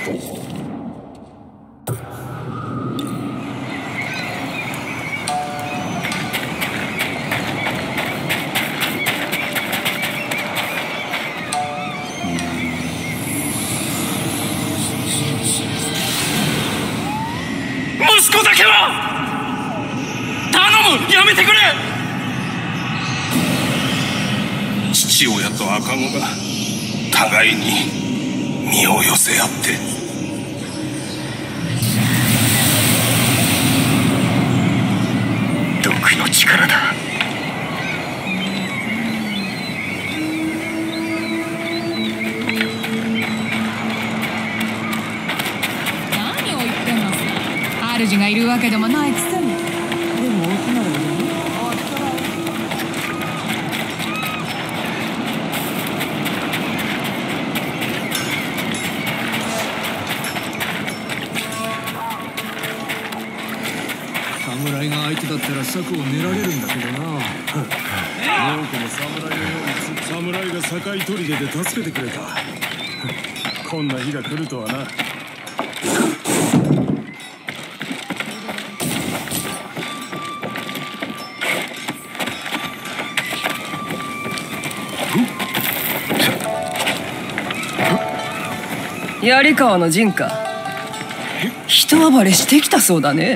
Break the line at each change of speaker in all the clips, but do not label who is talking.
息子だけは頼む、やめてくれ。父親と赤子が互いに身を寄せ合って、毒の力だ。
何を言ってんのさ。主がいるわけでもないくせに。でも奥ならいいよ。
侍が相手だったら策を練られるんだけどな。多くの侍のように侍が堺砦で助けてくれた。こんな日が来るとはな。
槍川の陣か。人暴れしてきたそうだね。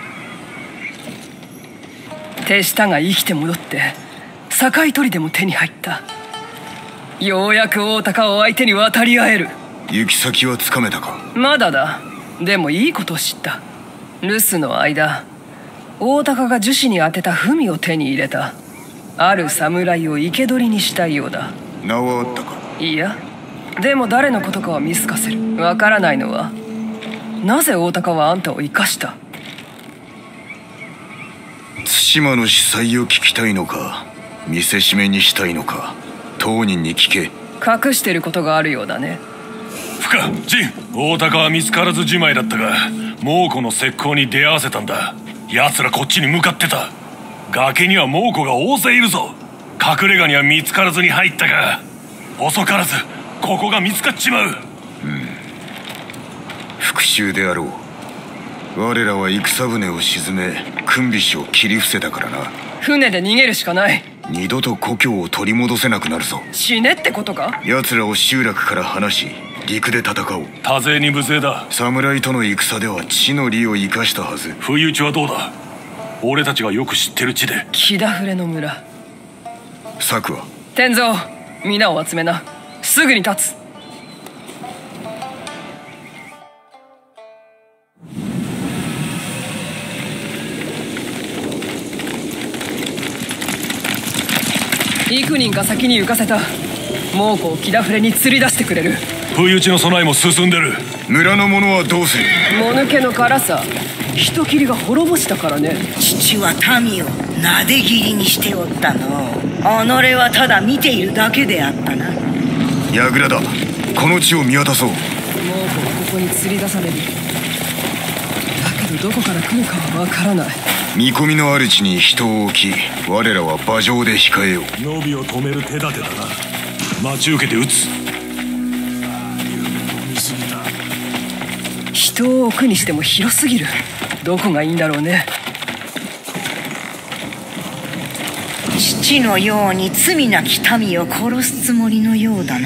手下が生きて戻って堺砦も手に入った。ようやく大高を相手に渡り合える。
行き先はつかめたか。
まだだ。でもいいことを知った。留守の間、大高が樹脂に当てた文を手に入れた。ある侍を生け捕りにしたいようだ。
名はあったか。
いや、でも誰のことかは見透かせる。わからないのは、なぜ大高はあんたを生かした。
対馬の司祭を聞きたいのか、見せしめにしたいのか、当人に聞け。
隠してることがあるようだね。
不可、陣。大高は見つからずじまいだったが、猛虎の石膏に出会わせたんだ。奴らこっちに向かってた。崖には猛虎が大勢いるぞ。隠れ家には見つからずに入ったが、遅からずここが見つかっちまう。
復讐であろう。我らは戦船を沈め軍備士を切り伏せたからな。
船で逃げるしかない。
二度と故郷を取り戻せなくなるぞ。
死ねってことか。
奴らを集落から離し陸で戦おう。
多勢に無勢だ。
侍との戦では地の利を生かしたはず。
不意打ちはどうだ。俺たちがよく知ってる地で。
木田触の村。
策は。
天蔵、皆を集めな。すぐに立つ。幾人か先に行かせた。猛虎を木田触に釣り出してくれる。
不意打ちの備えも進んでる。
村の者はどうする。
もぬけの殻さ。人斬りが滅ぼしたからね。
父は民をなで斬りにしておったの。己はただ見ているだけであったな。
櫓だ。この地を見渡そう。
猛虎はここに釣り出される。だけどどこから来るかはわからない。
見込みのある地に人を置き、我らは馬上で控えよう。
伸びを止める手立てだな。待ち受けて撃つ。
人を置くにしても広すぎる。どこがいいんだろうね。
父のように罪なき民を殺すつもりのようだな。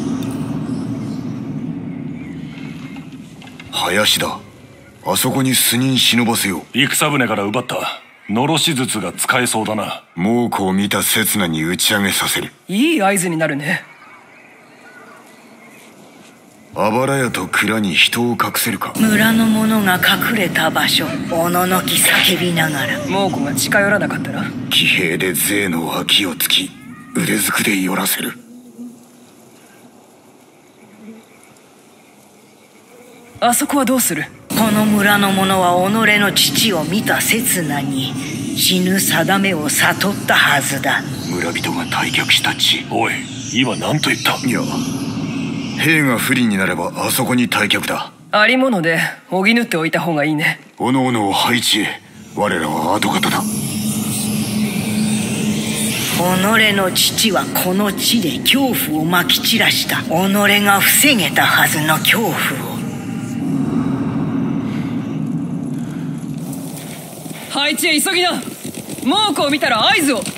林だ。あそこに数人忍ばせよう。
戦船から奪ったのろし筒が使えそうだな。
猛虎を見た刹那に打ち上げさせる。
いい合図になるね。
あばら屋と蔵に人を隠せるか。
村の者が隠れた場所、おののき叫びながら。
猛虎が近寄らなかったら。
騎兵で税の脇を突き腕づくで寄らせる。
あそこはどうする。
この村の者は己の父を見た刹那に死ぬ定めを悟ったはずだ。
村人が退却した地。
おい、今何と言った。
いや、兵が不利になればあそこに退却だ。
ありもので補っておいた方がいいね。
おのおのを配置へ。我らは後方だ。
己の父はこの地で恐怖をまき散らした。己が防げたはずの恐怖を
配置へ急ぎな。猛虎を見たら合図を。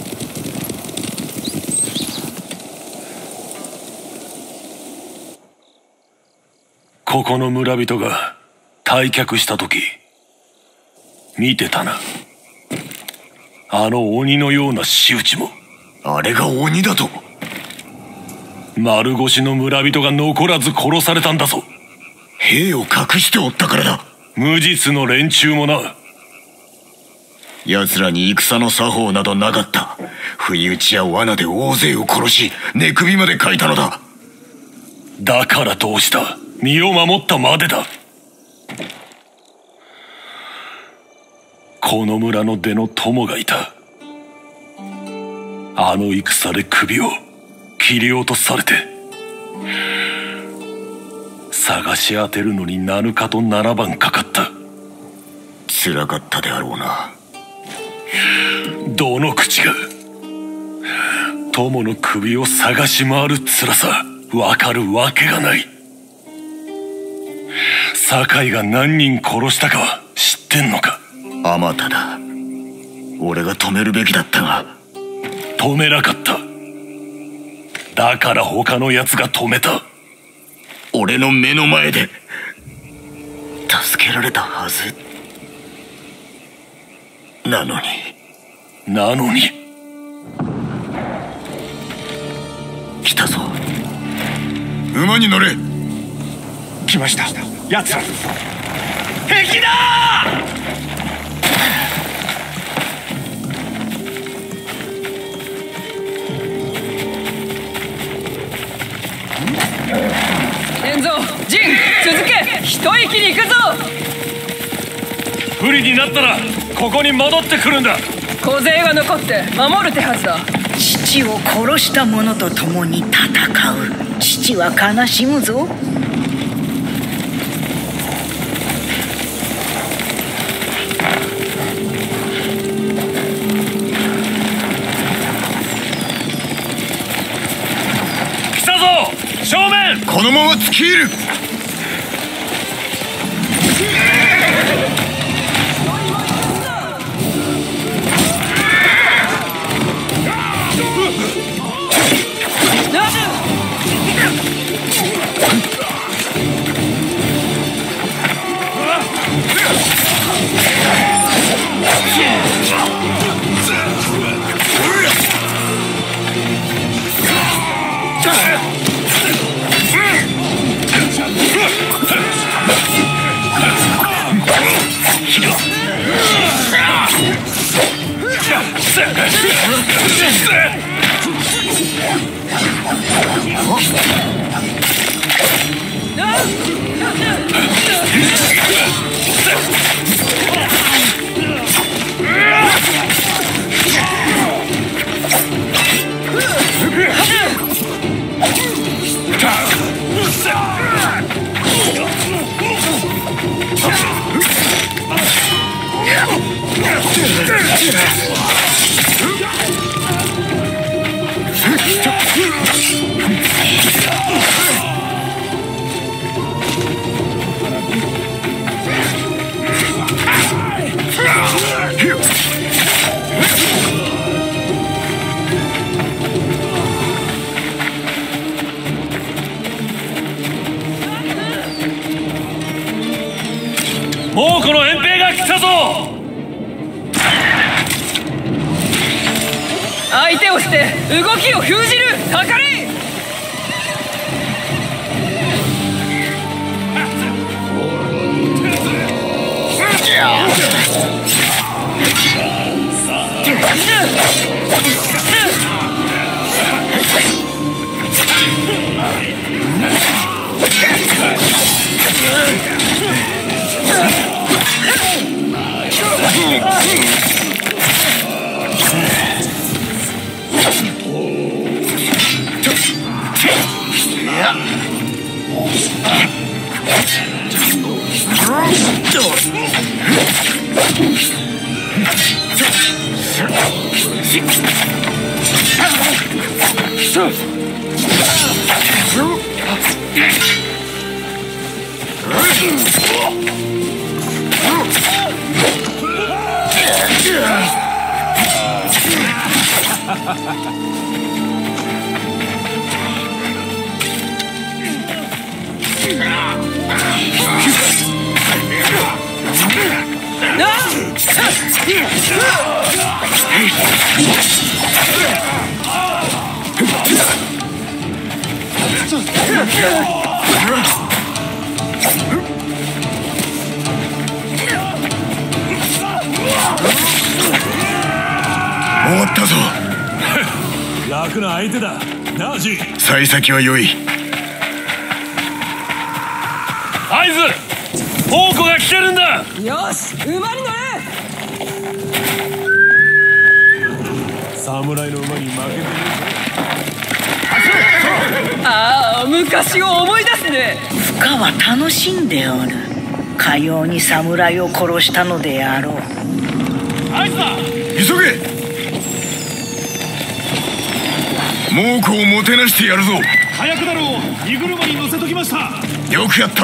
ここの村人が退却した時見てたな。あの鬼のような仕打ちも。
あれが鬼だと？
丸腰の村人が残らず殺されたんだぞ。
兵を隠しておったからだ。
無実の連中もな。
奴らに戦の作法などなかった。不意打ちや罠で大勢を殺し、寝首までかいたのだ。
だからどうした？身を守ったまでだ。この村の出の友がいた。あの戦で首を切り落とされて、探し当てるのに7日と7晩かかった。
辛かったであろうな。
どの口が友の首を探し回る辛さわかるわけがない。酒井が何人殺したかは知ってんのか？
あまただ。俺が止めるべきだったが。
止めなかった。だから他の奴が止めた。
俺の目の前で助けられたはずなのに。来たぞ。馬に乗れ。
来ました。奴ら
敵だ！
天蔵、陣、続け。一息に行くぞ。
不利になったらここに戻ってくるんだ。
小勢が残って守る手はずだ。
父を殺した者と共に戦う。父は悲しむぞ。
来たぞ正面。
このまま突き入る。
猛虎の遠兵が来たぞ。
相手をして動きを封じる。かかれ。
終わったぞ。
楽な相手だなあジン。
幸先は良い。
合図、宝庫が来てるんだ。
よし、馬に乗れ。
侍の馬に負けているぞ。
ああ、昔を思い出すね。
フカは楽しんでおる。かように侍を殺したのであろう。
合図だ。
急げ。猛虎をもてなしてやるぞ。
早くだろう。荷車に乗せときました。
よくやった。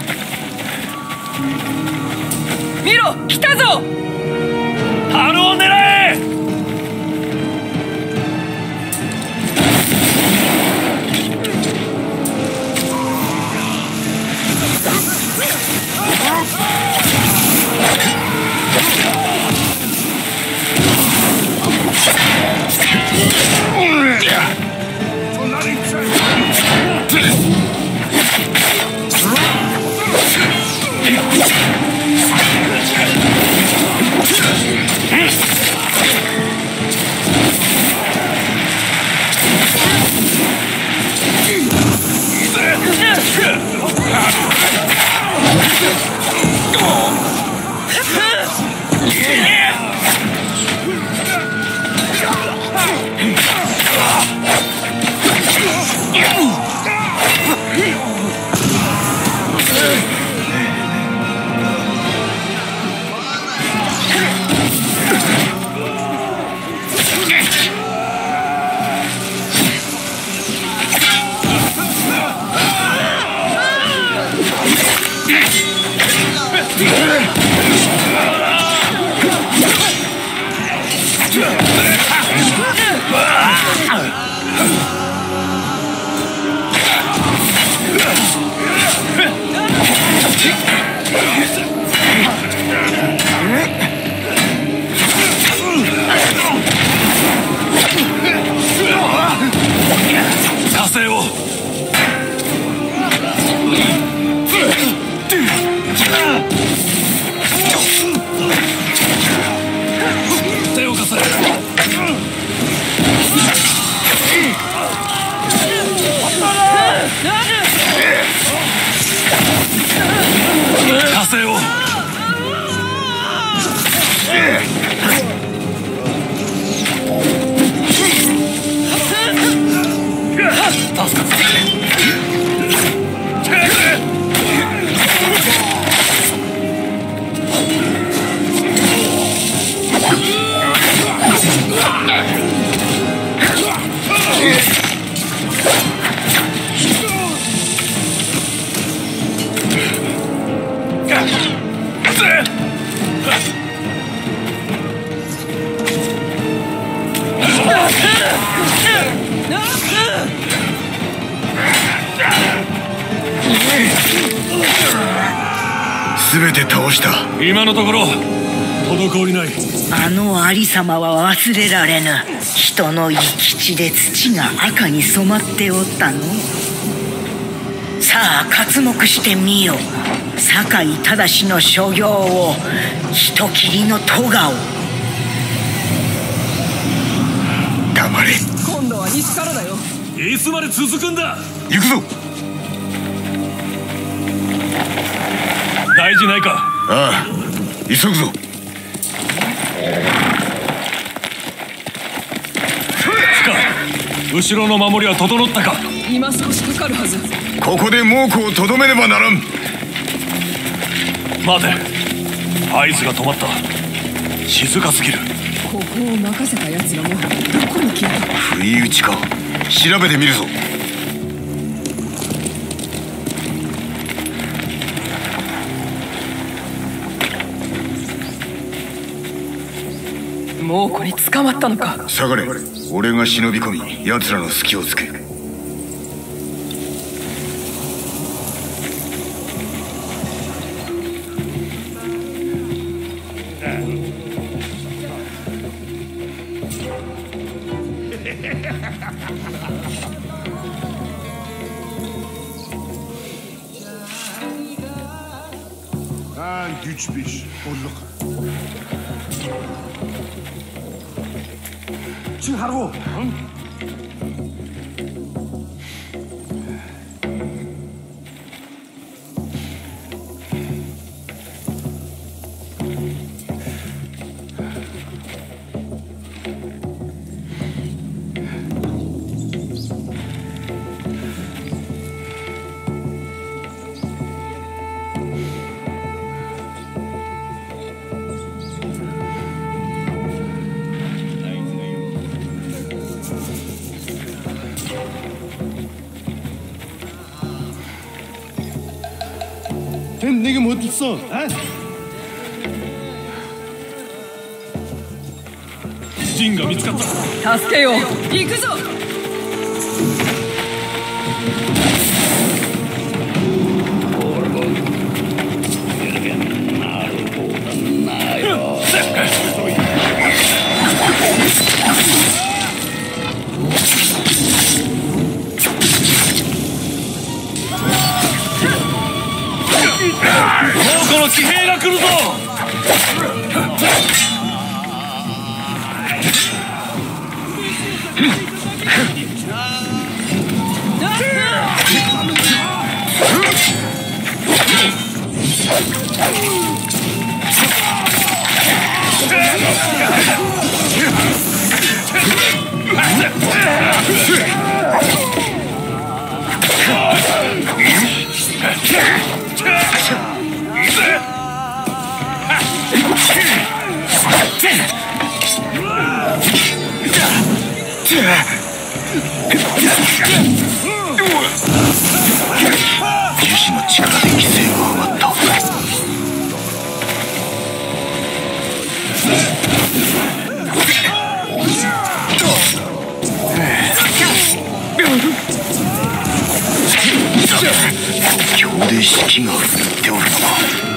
見ろ、来たぞ。
樽を狙え。
全て倒した。
今のところ滞りない。
あのありさまは忘れられぬ。人の生き地で土が赤に染まっておったの。さあ刮目してみよ。酒井忠の所業を、人斬りの咎を。
黙れ。
今度は西からだよ。
いつまで続くんだ。
行くぞ。
大事ないか。
ああ、急ぐぞ。
後ろの守りは整ったか。
今少しかかるはず。
ここで猛虎をとどめねばならん。
待て、合図が止まった。静かすぎる。
ここを任せた奴らもどこに消えた。
不意打ちか。調べてみるぞ。
猛虎に捕まったのか。
下がれ。俺が忍び込み奴らの隙をつけ。
Güç bir bolluk. Çıkar고. 형 내게 뭐 있어? 아?
ジンが見つかった。
助けよう。行くぞ。
猛虎の騎兵が来るぞ。
樹脂の力で規制が上がった。強で式が振るっておるのか。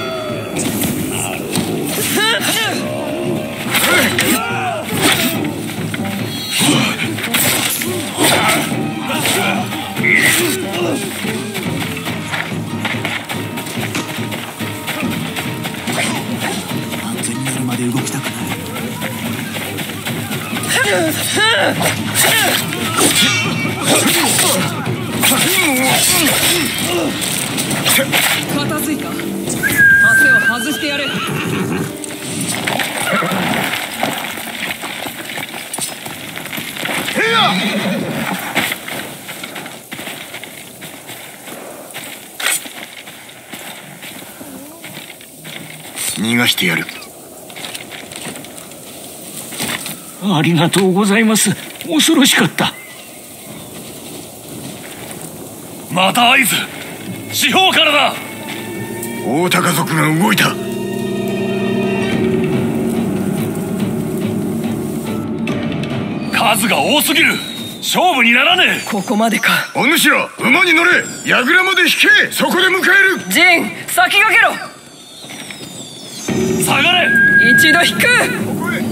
安全になるまで動きたくない。
片付いた。汗を外してやれ。
逃がしてやる。
ありがとうございます。恐ろしかった。
また合図。四方からだ。
大高族が動いた。
数が多すぎる。勝負にならねえ。
ここまでか。
お主ら馬に乗れ。櫓まで引け。そこで迎える。
ジン、先駆けろ。
下がれ。
一度引く。
ここへ。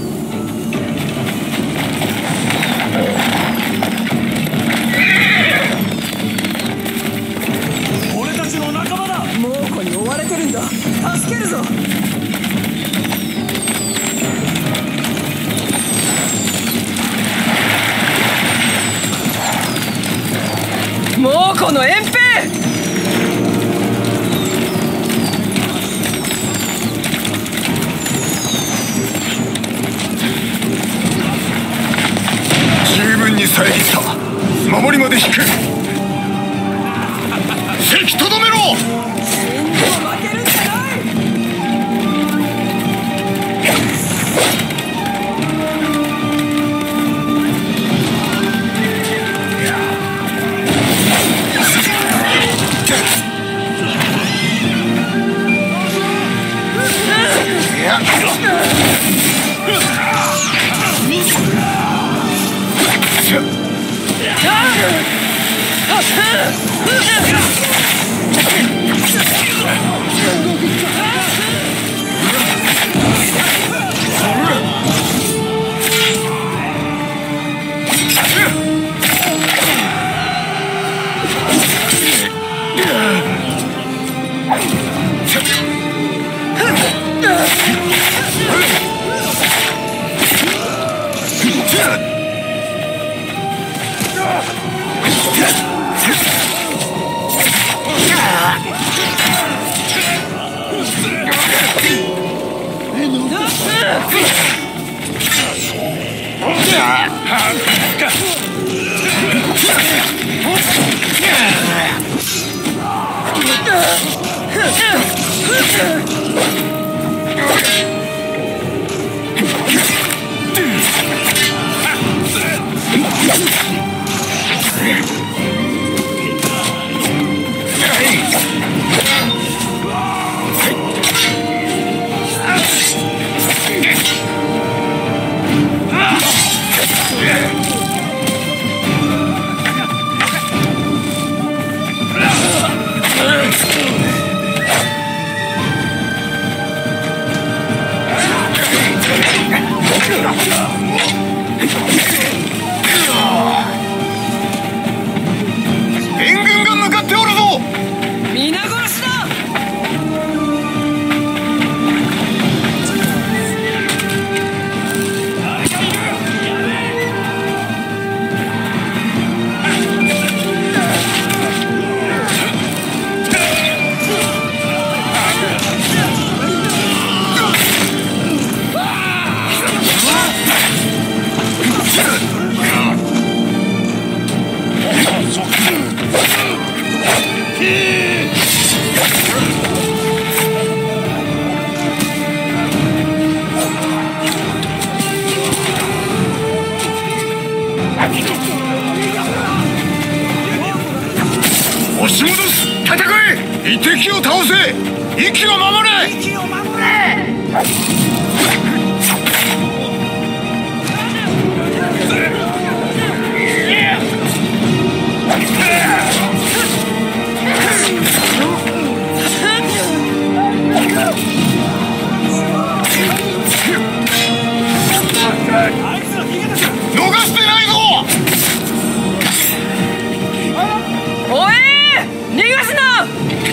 俺たちの仲間だ。
猛虎に追われてるんだ。助けるぞ。猛虎の遠兵。
十分に遮った。守りまで引く。席とどめろ。
死んでも負けるんじゃない。
援軍が向かっておるぞ。
皆殺しだ。
押し戻す。戦え。敵を倒せ。息を守れ。息を守れ。逃してないぞ。
おい、逃がすな。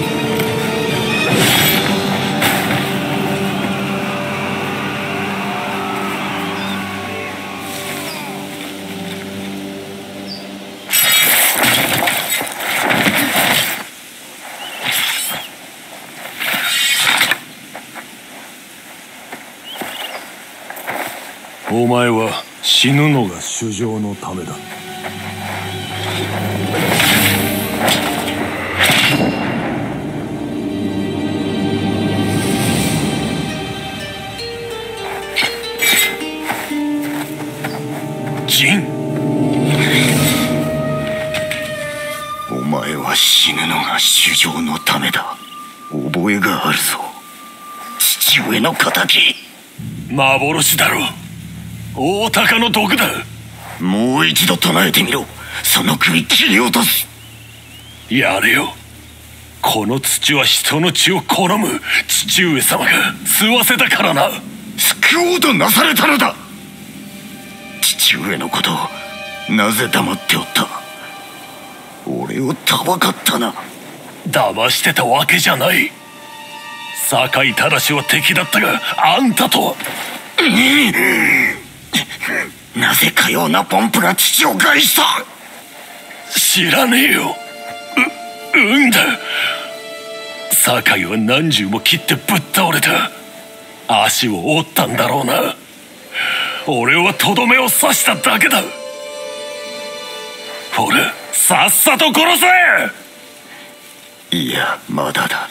お前は死ぬのが主情のためだ。ジン、
お前は死ぬのが主情のためだ。覚えがあるぞ、父上の敵。
幻だろう。大鷹の毒だ。
もう一度唱えてみろ。その首切り落とす。
やれよ。この土は人の血を好む父上様が吸わせたからな。
救おうとなされたのだ。父上のことをなぜ黙っておった。俺をたばかったな。
騙してたわけじゃない。酒井忠は敵だったが、あんたとは。
なぜかようなポンプが父を害した。
知らねえよ。うんだ。酒井は何十も切ってぶっ倒れた。足を折ったんだろうな。俺はとどめを刺しただけだ。ほら、さっさと殺せ。
いや、まだだ。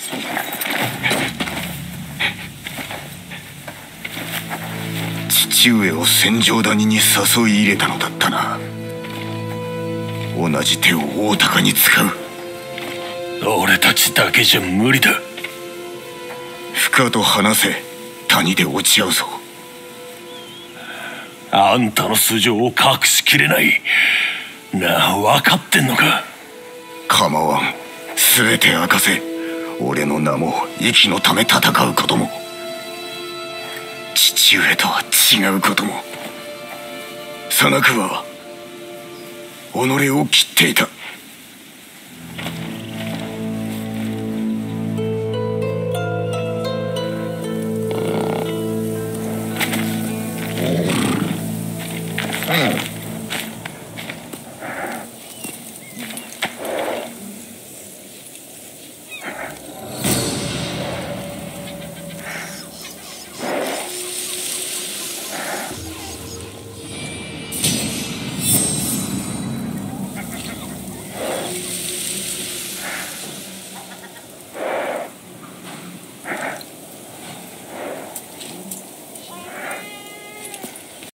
父上を戦場谷に誘い入れたのだったな。同じ手を大鷹に使う。
俺たちだけじゃ無理だ。
深と話せ。谷で落ち合うぞ。
あんたの素性を隠しきれない。 なあ、分かってんのか。
構わん。全て明かせ。俺の名も息のため戦うことも、父上とは違うことも。佐奈久は己を切っていた。